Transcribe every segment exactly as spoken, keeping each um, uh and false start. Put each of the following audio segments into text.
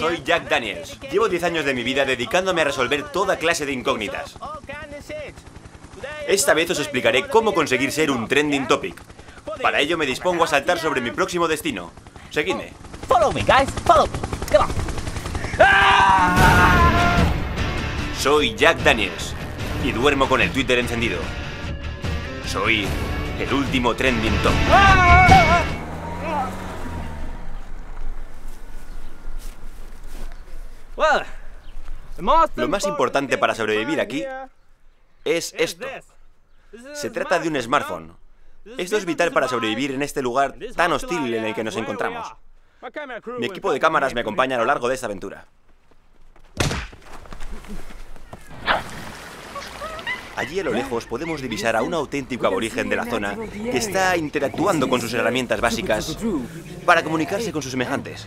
Soy Jack Daniels. Llevo diez años de mi vida dedicándome a resolver toda clase de incógnitas. Esta vez os explicaré cómo conseguir ser un trending topic. Para ello me dispongo a saltar sobre mi próximo destino. Seguidme. Follow me, guys. Follow me. Come on. Soy Jack Daniels y duermo con el Twitter encendido. Soy el último trending topic. Lo más importante para sobrevivir aquí es esto. Se trata de un smartphone. Esto es vital para sobrevivir en este lugar tan hostil en el que nos encontramos. Mi equipo de cámaras me acompaña a lo largo de esta aventura. Allí a lo lejos podemos divisar a un auténtico aborigen de la zona que está interactuando con sus herramientas básicas para comunicarse con sus semejantes.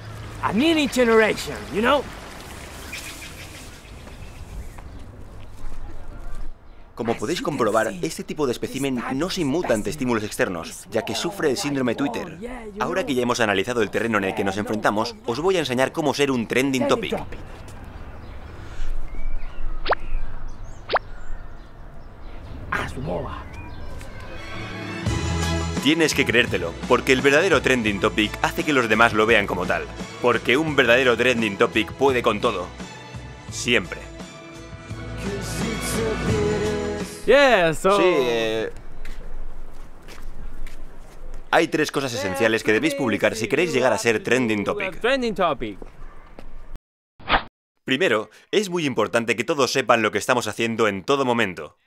Como podéis comprobar, este tipo de espécimen no se inmuta ante estímulos externos, ya que sufre el síndrome Twitter. Ahora que ya hemos analizado el terreno en el que nos enfrentamos, os voy a enseñar cómo ser un trending topic. Tienes que creértelo, porque el verdadero trending topic hace que los demás lo vean como tal. Porque un verdadero trending topic puede con todo. Siempre. Yeah, so... Sí, eh... hay tres cosas esenciales que debéis publicar si queréis llegar a ser trending topic. Trending topic. Primero, es muy importante que todos sepan lo que estamos haciendo en todo momento.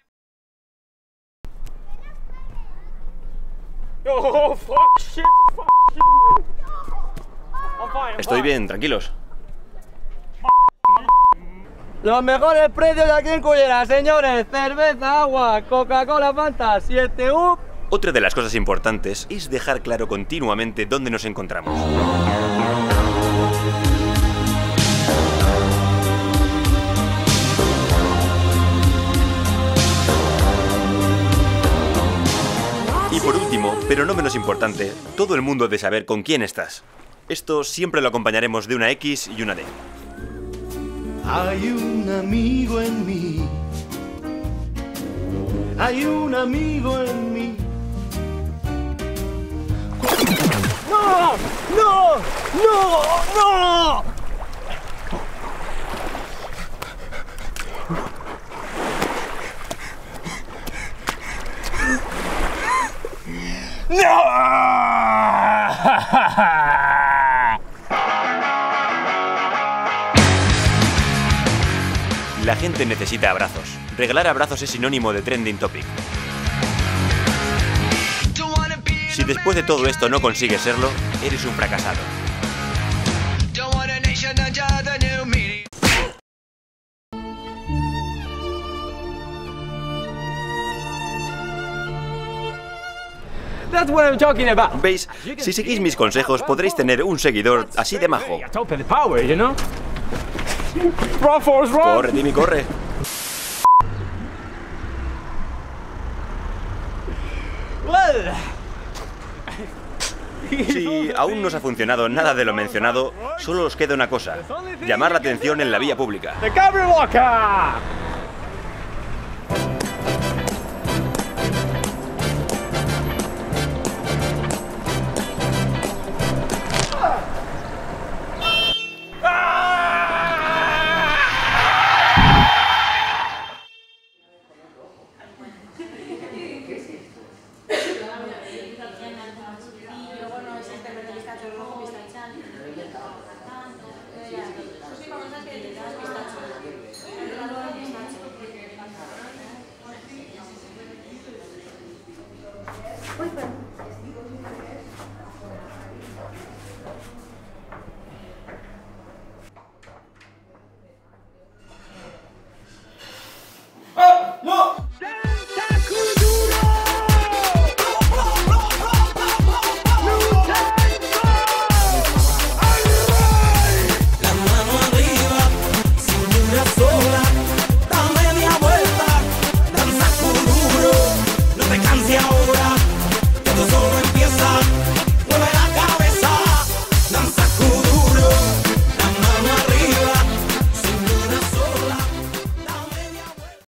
Oh, fuck, shit, fuck, shit. I'm fine, I'm Estoy fine. bien, tranquilos. Los mejores precios aquí en Cullera, señores. Cerveza, agua, Coca-Cola, Fanta, siete U. Otra de las cosas importantes es dejar claro continuamente dónde nos encontramos. Y por último, pero no menos importante, todo el mundo debe saber con quién estás. Esto siempre lo acompañaremos de una X y una D. Hay un amigo en mí. Hay un amigo en mí. ¡No! ¡No! ¡No! ¡No! La gente necesita abrazos. Regalar abrazos es sinónimo de trending topic. Si después de todo esto no consigues serlo, eres un fracasado. That's what I'm talking about. ¿Veis? Si seguís mis consejos podréis tener un seguidor así de majo. Top of the power, you know? Run, Forrest, run! Corre, Timmy, corre. Well. Si aún no os ha funcionado nada de lo mencionado, solo os queda una cosa: llamar la atención en la vía pública. The Gabriel Walker!